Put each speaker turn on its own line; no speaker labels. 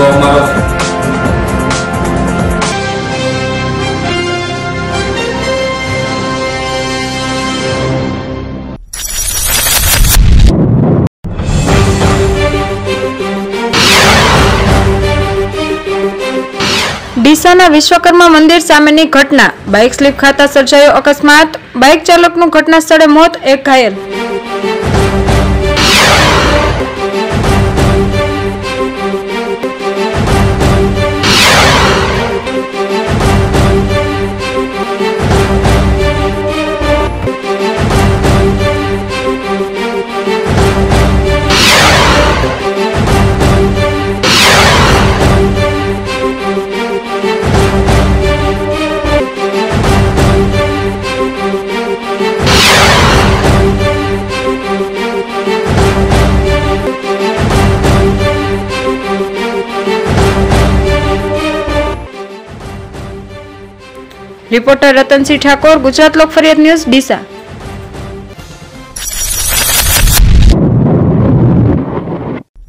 જોવામાં આવશે।
ડીસાના વિશ્વકર્મા મંદિર સામેની ઘટના, બાઇક સ્લીપ ખાતા સર્જાયો અકસ્માત, બાઇક ચાલકનું ઘટના સ્થળે મોત, એક ઘાયલ। रिपोर्टर रतन सिंह ठाकुर, गुजरात लोक फरियाद न्यूज, डीसा।